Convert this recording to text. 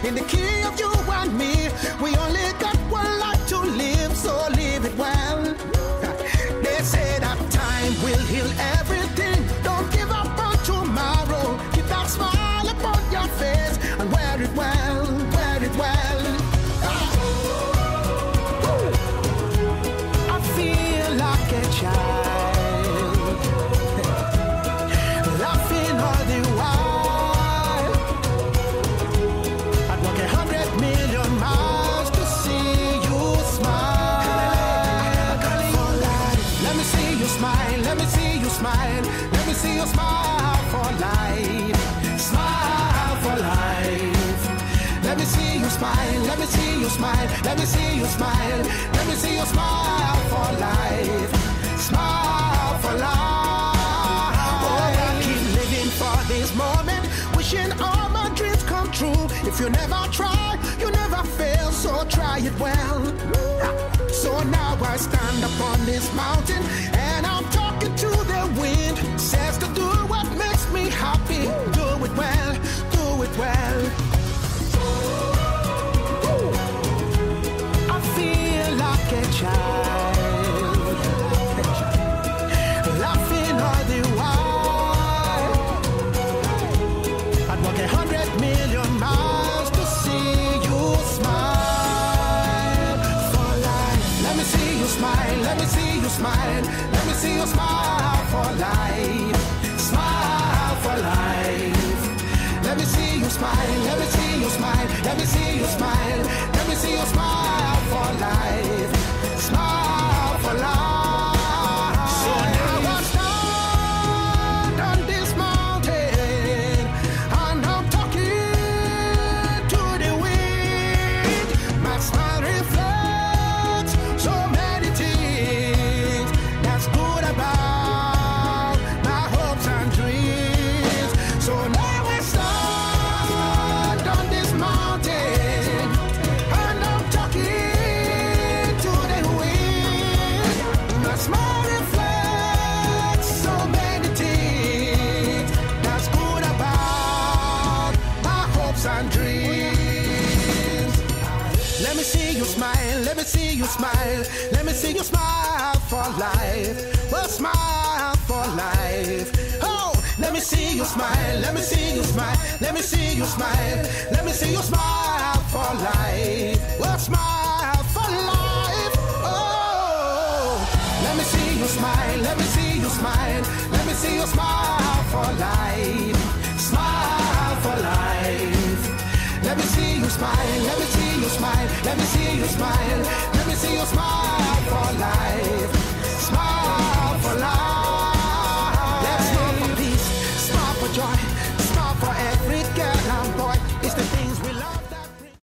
in the key of you and me. We only got one life to live, so live it well. They say that time will heal everything. Don't give up on tomorrow. Keep that smile upon your face and wear it well, wear it well. I feel like a child, laughing all the while. I'd walk 100 million miles to see you smile. For life, let me see you smile, let me see you smile, let me see you smile for life, smile for life. Let me see you smile, let me see you smile, let me see you smile, let me see you smile for life, smile for life. Oh, I keep living for this moment, wishing all my dreams come true. If you never try, you never fail, so try it well. So now I stand upon this mountain and I'm talking to the wind. Says to do what makes me happy, do it well, do it well. I feel like a child, laughing all the while. I'd walk 100 million miles to see you smile for life. Let me see you smile, let me see you smile, let me see you smile for life, smile for life. Let me see you smile, let me see you smile, let me see you smile, let me see you smile for life, smile for life. So now I stand on this mountain and I'm talking to the wind. My smile reflects so many things that's good about my hopes and dreams. So now I stand on this mountain and I'm talking to the wind. My smile reflects so many things that's good about my hopes and dreams. Let me see you smile, let me see you smile, let me see you smile for life, well, smile for life. Oh, let me see you smile, let me see you smile, let me see you smile, let me see you smile for life, well, smile for life. Oh, let me see you smile, let me see you smile, let me see you smile for life, smile for life. Let me see you smile, let me see you smile, let me see you smile, let me see you smile for life,